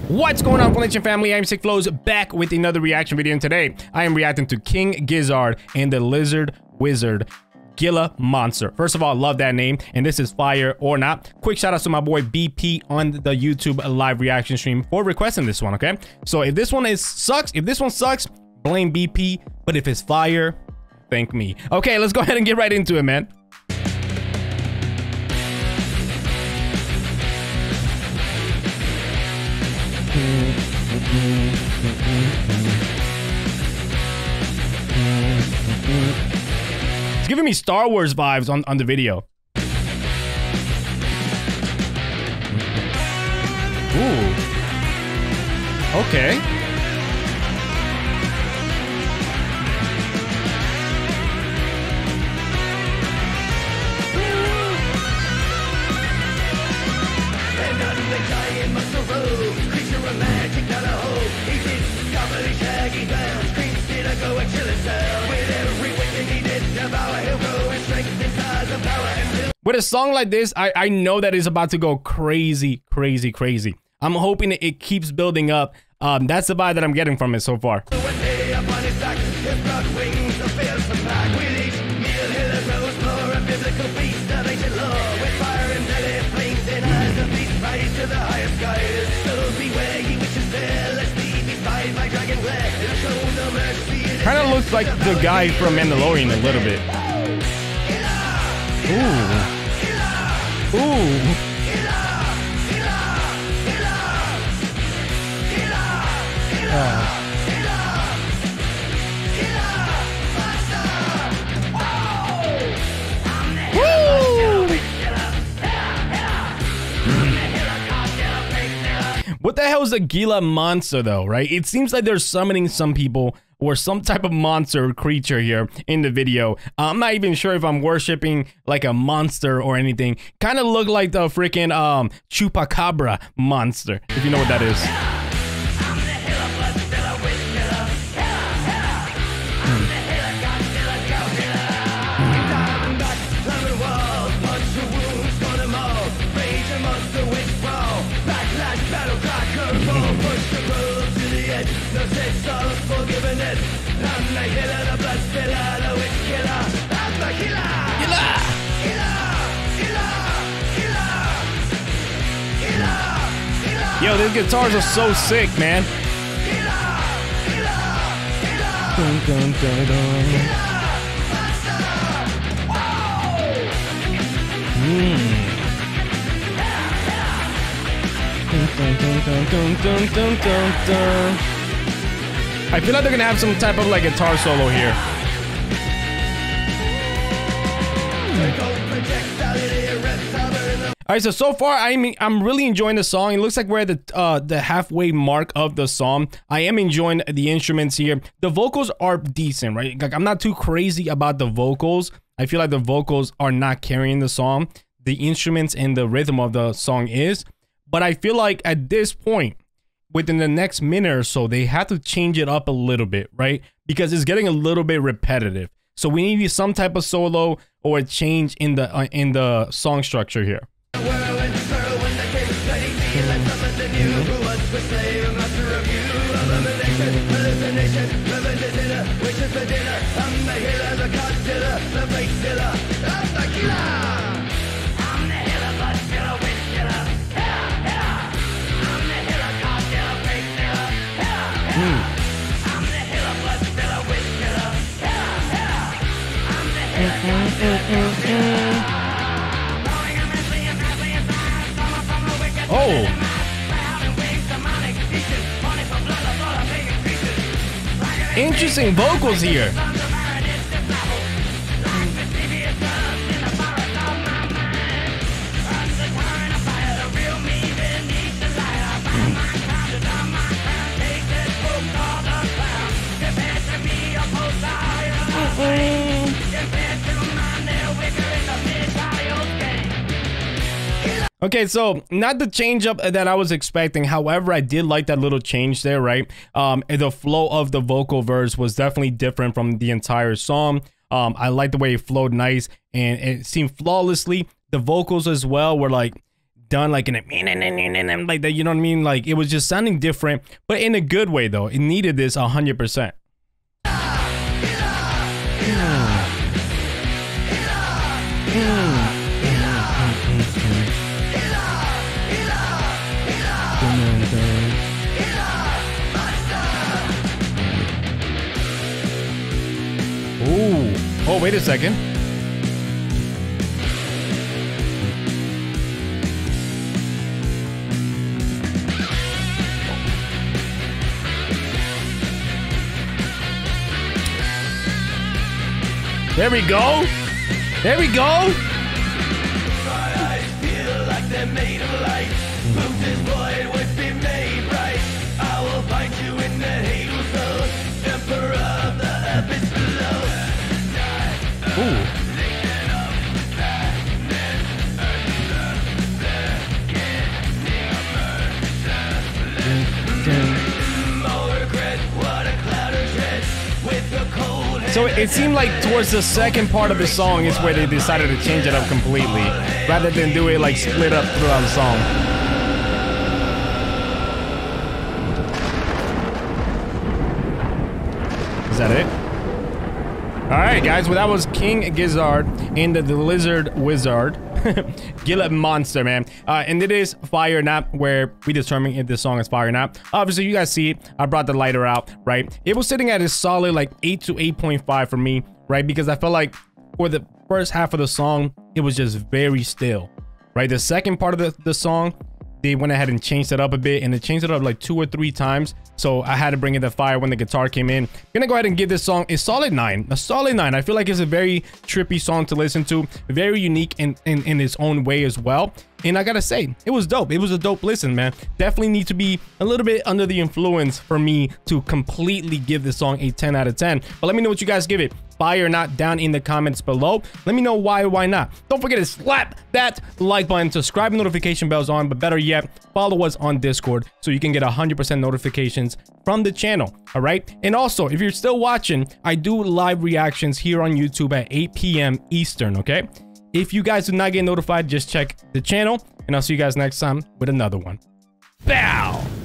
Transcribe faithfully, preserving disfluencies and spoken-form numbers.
What's going on, Nation family? I'm Sick Flows, back with another reaction video, and today I am reacting to King Gizzard and the Lizard Wizard Gila Monster. First of all, I love that name, and this is fire or not. Quick shout out to my boy B P on the YouTube live reaction stream for requesting this one, okay? So if this one is sucks, if this one sucks, blame B P, but if it's fire, thank me. Okay, let's go ahead and get right into it, man. It's giving me Star Wars vibes on, on the video. Ooh. Okay. With a song like this, I, I know that it's about to go crazy, crazy, crazy. I'm hoping it, it keeps building up. Um, that's the vibe that I'm getting from it so far. Kind of looks like the guy from Mandalorian a little bit. Ooh. Ooh. Uh. What the hell is a Gila monster though, right? It seems like they're summoning some people or some type of monster or creature here in the video. I'm not even sure if I'm worshiping like a monster or anything. Kind of look like the freaking um Chupacabra monster, if you know what that is. Yo, these guitars are so sick, man. Dun, dun, dun, dun. Mm. Dun, dun, dun, dun, dun, dun, dun, dun. I feel like they're gonna have some type of like guitar solo here. All right, so so far I mean I'm really enjoying the song. It looks like we're at the uh, the halfway mark of the song. I am enjoying the instruments here. The vocals are decent, right? Like I'm not too crazy about the vocals. I feel like the vocals are not carrying the song. The instruments and the rhythm of the song is, but I feel like at this point, within the next minute or so, they have to change it up a little bit, right? Because it's getting a little bit repetitive. So we need some type of solo or a change in the uh, in the song structure here. Oh. Interesting vocals here. Okay, so not the change up that I was expecting. However, I did like that little change there, right? Um, the flow of the vocal verse was definitely different from the entire song. Um, I like the way it flowed nice and it seemed flawlessly. The vocals as well were like done like in a like that, you know what I mean? Like it was just sounding different, but in a good way though. It needed this one hundred percent. Ooh. Oh, wait a second. There we go. There we go. My eyes feel like they're made of light. Proof is void would be made right. I will find you in the Halo zone, emperor of the abyss below. Ooh. So it seemed like towards the second part of the song is where they decided to change it up completely, rather than do it like split up throughout the song. Is that it? Alright guys, well that was King Gizzard and the, the Lizard Wizard. Gillett Monster, man. Uh, and it is Fire or Not, where we determine if this song is fire or not. Obviously, you guys see it. I brought the lighter out, right? It was sitting at a solid like eight to eight point five for me, right? Because I felt like for the first half of the song, it was just very still, right? The second part of the, the song, they went ahead and changed it up a bit, and they changed it up like two or three times. So I had to bring in the fire when the guitar came in. I'm gonna go ahead and give this song a solid nine, a solid nine. I feel like it's a very trippy song to listen to, very unique in, in, in its own way as well. And I gotta say, it was dope. It was a dope listen, man. Definitely need to be a little bit under the influence for me to completely give this song a ten out of ten. But let me know what you guys give it. Fire or not down in the comments below. Let me know why or why not. Don't forget to slap that like button, subscribe, notification bells on, but better yet, follow us on Discord so you can get one hundred percent notifications from the channel, all right? And also, if you're still watching, I do live reactions here on YouTube at eight p m Eastern, okay? If you guys do not get notified, just check the channel, and I'll see you guys next time with another one. Bow!